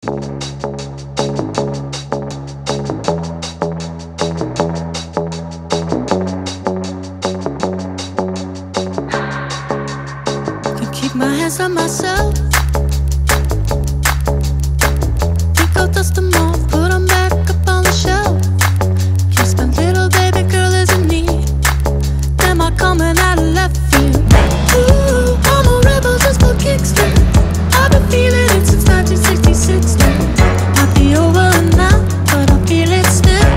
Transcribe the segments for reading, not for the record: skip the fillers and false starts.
Keep my hands on myself. Think I'll dust them off, put them back up on the shelf. Guess my little baby girl is in need. Am I coming out of left field? Ooh, I'm a rebel just for kicks now. I've been feeling it since 1966 now. Might be over now, but I feel it still.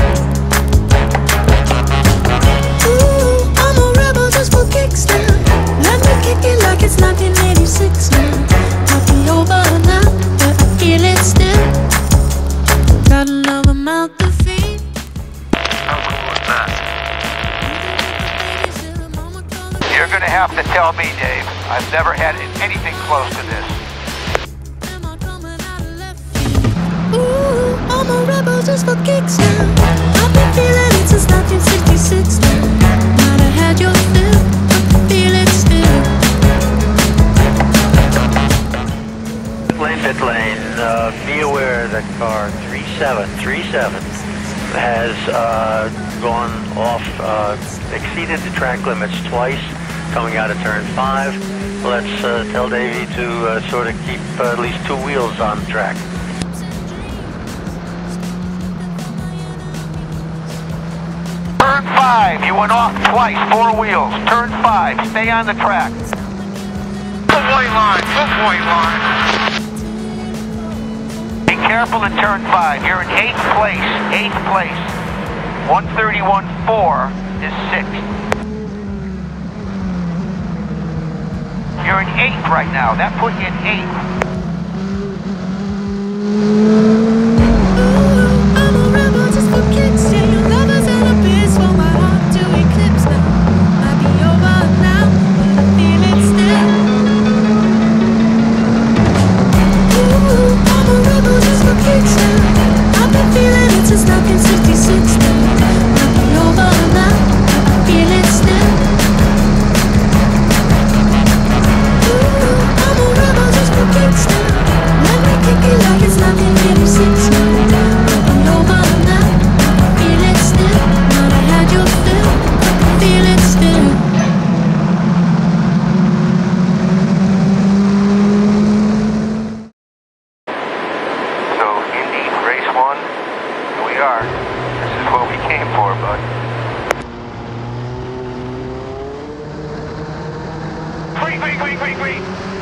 Ooh, I'm a rebel just for kicks now. Let me kick it like it's 1986 now. Might be over now, but I feel it still. Got another mouth to feed. How cool is that? You're gonna have to tell me, Dave. I've never had anything close to this. Ooh, I'm a rebel just for kicks now. I've been feeling it since 1966 now. Might have had your fill, I feel it still. Pit lane, be aware that car 3737 has gone off, exceeded the track limits twice, coming out of turn 5. Let's tell Davey to sort of keep at least 2 wheels on the track. Turn 5, you went off twice, 4 wheels. Turn 5, stay on the track. Good white line, good white line. Be careful in turn 5, you're in 8th place, 8th place. 131.4 is 6th. You're in 8th right now, that put you in 8th. I'm a rebel just for kicks, yeah, your lovers and a biz for my heart to eclipse now. Might be over now, but I feel it still. Ooh, I'm a rebel just for kicks now. I've been feeling it since 1966 now. Might be over now, but I feel it still. Ooh, I'm a rebel just for kicks now. Let me kick it like it's 1986 now. Might be over now, but I feel it still. Might have had your fill, but I feel it still. So, Indy, race 1, here we are. This is what we came for, bud. Green, green, green, green, green.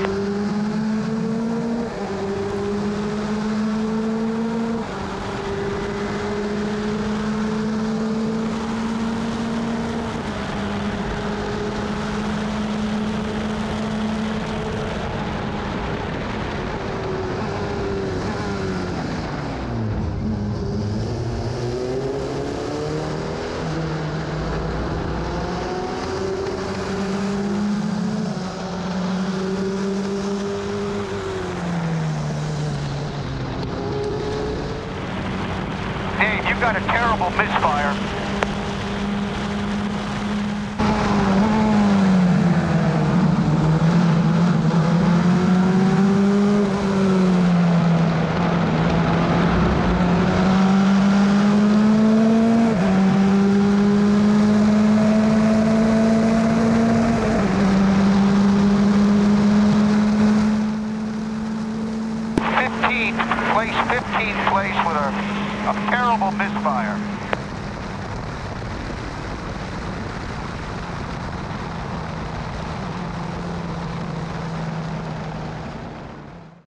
Dave, you got a terrible misfire. Place 15th place with a terrible misfire.